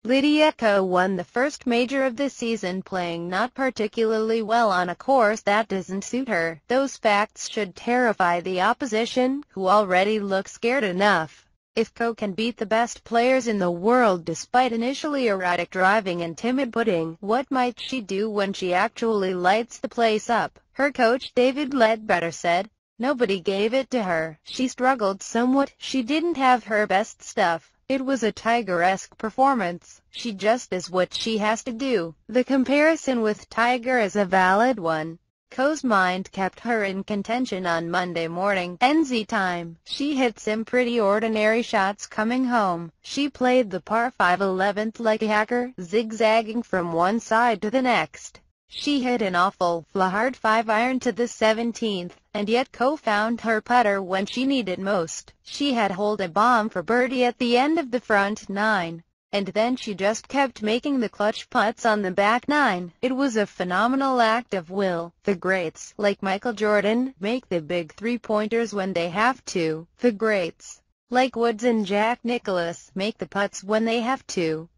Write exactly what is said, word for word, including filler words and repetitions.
Lydia Ko won the first major of the season playing not particularly well on a course that doesn't suit her. Those facts should terrify the opposition, who already look scared enough. If Ko can beat the best players in the world despite initially erratic driving and timid putting, what might she do when she actually lights the place up? Her coach David Ledbetter said, "Nobody gave it to her. She struggled somewhat. She didn't have her best stuff. It was a Tiger-esque performance. She just is what she has to do." The comparison with Tiger is a valid one. Ko's mind kept her in contention on Monday morning, N Z time. She hit some pretty ordinary shots coming home. She played the par five eleventh like a hacker, zigzagging from one side to the next. She hit an awful, hard five-iron to the seventeenth, and yet Ko found her putter when she needed most. She had holed a bomb for birdie at the end of the front nine, and then she just kept making the clutch putts on the back nine. It was a phenomenal act of will. The greats, like Michael Jordan, make the big three-pointers when they have to. The greats, like Woods and Jack Nicklaus, make the putts when they have to.